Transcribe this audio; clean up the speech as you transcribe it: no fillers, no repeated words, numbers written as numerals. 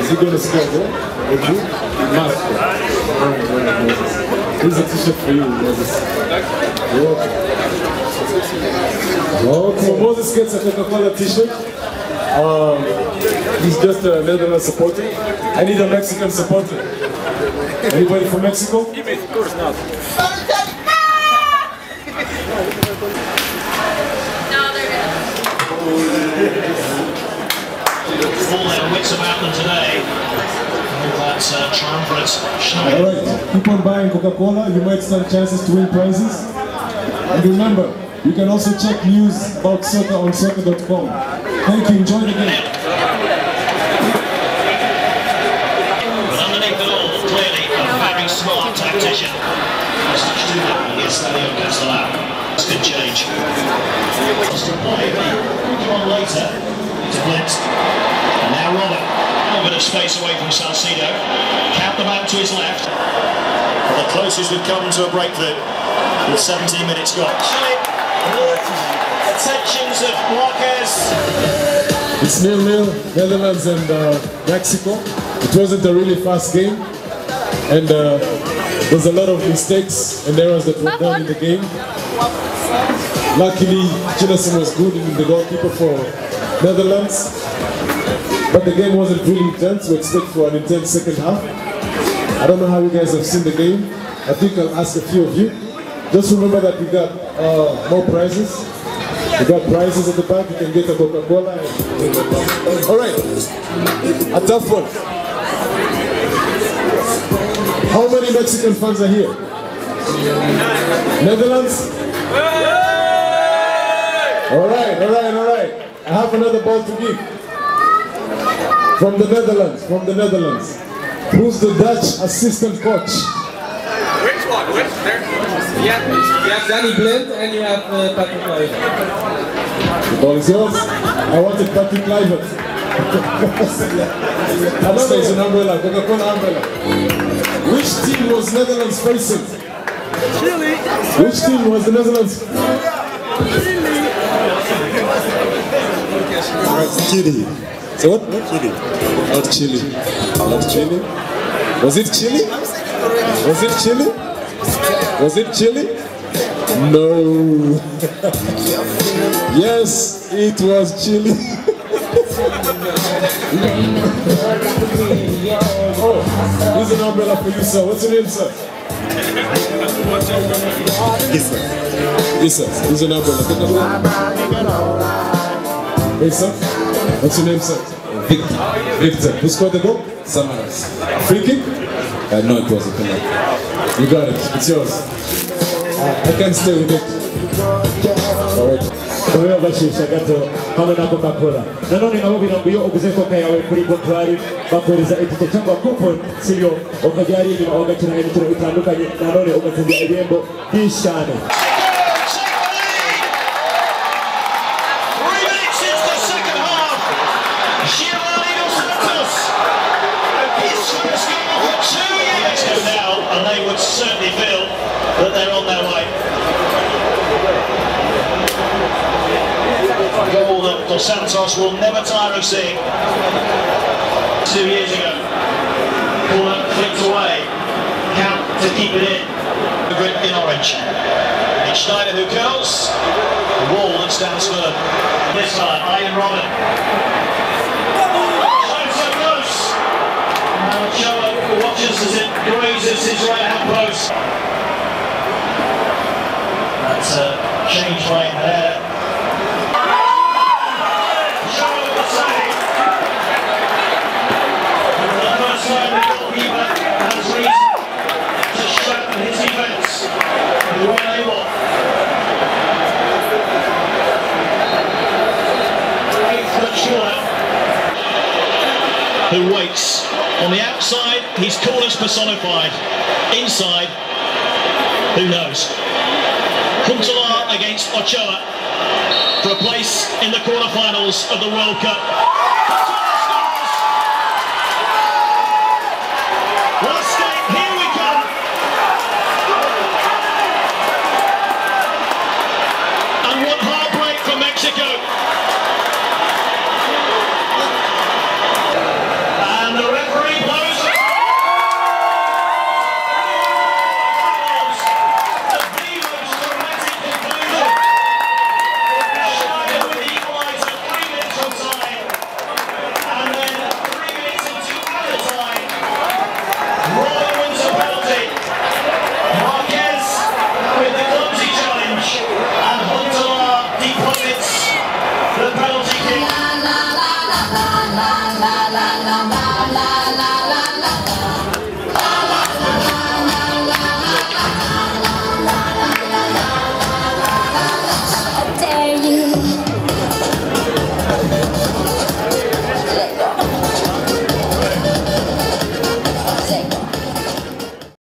Is he going to score a goal? Would you? Must score. Alright, Moses. Here's a t-shirt for you, Moses. You're welcome. Okay, so Moses gets a Coca-Cola t-shirt. He's just a Netherlands supporter. I need a Mexican supporter. Anybody from Mexico? Of course not. All their wits about them today. That's triumvirate. Alright, keep on buying Coca-Cola, you might stand chances to win prizes. And remember, you can also check news about soccer on soccer.com. Thank you, enjoy the game. But underneath it all, clearly a very smart tactician. Yes, Estadio Castellao. That's good change. Just to play, come on later. To Blitz. And now Robert. A bit of space away from Salcido. Count the man to his left. Well, the closest we've come to a breakthrough with 17 minutes gone. Attentions of Marquez. It's 0-0, Netherlands and Mexico. It wasn't a really fast game. And there's a lot of mistakes and errors that were done in the game. Luckily, Jillason was good in the goalkeeper for Netherlands. But the game wasn't really intense. We expect for an intense second half. I don't know how you guys have seen the game. I think I'll ask a few of you. Just remember that we got more prizes. We got prizes at the back. You can get a Coca-Cola. Alright, a tough one. How many Mexican fans are here? Netherlands? Alright. I have another ball to give. From the Netherlands. Who's the Dutch assistant coach? Which one? Which? There? You have Danny Blind and you have Patrick Kluivert. The ball is yours. I wanted Patrick Kluivert. That stays an umbrella, Coca-Cola umbrella. Which team was Netherlands facing? Chile. Which team was the Netherlands? Chile. So what? Chile. Not Chile. Not Chile. Was it Chile? Was it Chile? Was it Chile? No. Yes, it was Chile. Oh, here's an umbrella for you, sir. What's your name, sir? Yes, sir. Yes, sir. Here's an umbrella. Hey, sir. What's your name, sir? Victor. Who scored the goal? Someone else. Free kick? No, it was a penalty. You got it. It's yours. I can't stay with it. Alright. Kubera bashishagato hamwe na Coca-Cola. Nanone nabo birambuye uguze Coca yawe kuri kontwari bakoreza itike cyangwa coupon sibyo ukajyari inyuma ugakina imikino itandukanye nanone ugatsinda ibihembo byinshi cyane. And they would certainly feel that they're on their way. A goal that Dos Santos will never tire of seeing. 2 years ago, corner flicked away, Count to keep it in. The grip in orange. It's Schneider who curls. The wall that stands firm. This time, Ian Robin. So close. Now Ochoa watches as it grazes his right hand post. That's a change right there. Ochoa with the save. For the first time, the goalkeeper has reason to sharpen his defence the way they want. Who waits. On the outside, he's coolness personified. Inside, who knows? Huntelaar against Ochoa for a place in the quarterfinals of the World Cup.